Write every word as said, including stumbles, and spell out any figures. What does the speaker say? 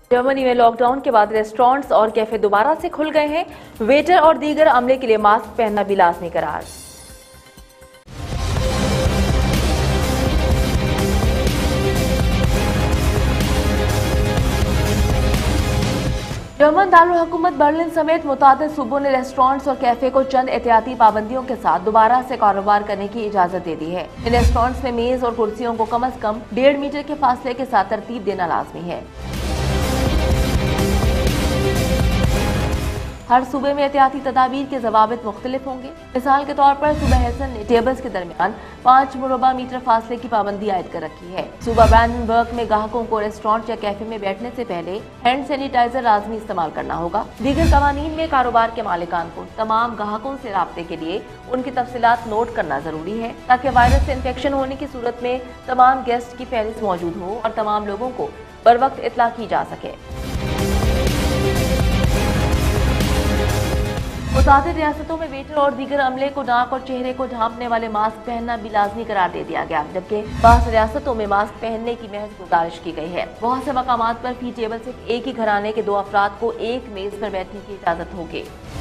Germany में lockdown के बाद रेस्टोरेंट्स और कैफे दोबारा से खुल गए हैं। वेटर और दीगर अमले के लिए मास्क पहनना भी लाजमी करार। जर्मन दारुल हुकूमत बर्लिन समेत मुतादिद सूबों ने रेस्टोरेंट्स और कैफे को चंद एहतियाती पाबंदियों के साथ दोबारा से कारोबार करने की इजाजत दे दी है। इन रेस्टोरेंट्स में मेज और कुर्सियों को कम अज कम डेढ़ मीटर के फासले के साथ तरतीब देना लाजमी है। हर सूबे में एहतियाती तदाबीर के जवाबित मुख्तलिफ होंगे। मिसाल के तौर पर सूबा हेसन ने टेबल्स के दरमियान पाँच मुरबा मीटर फासले की पाबंदी आयद कर रखी है। सूबा ब्रांडनबर्ग में ग्राहकों को रेस्टोरेंट या कैफे में बैठने से पहले हैंड सैनिटाइजर लाजमी इस्तेमाल करना होगा। दीगर कवानीन में कारोबार के मालिकान को तमाम ग्राहकों से राब्ते के लिए उनकी तफसीलात नोट करना जरूरी है, ताकि वायरस से इन्फेक्शन होने की सूरत में तमाम गेस्ट की फहरिस्त मौजूद हो और तमाम लोगों को बर वक्त इतला की जा सके। मुतादिद रियासतों में वेटर और दीगर अमले को नाक और चेहरे को ढांपने वाले मास्क पहनना भी लाजमी करार दे दिया गया, जबकि बास रियासतों में मास्क पहनने की महज गुजारिश की गई है। बहुत से मकामात पर फी टेबल सिर्फ एक ही घराने के दो अफराद को एक मेज पर बैठने की इजाजत होगी।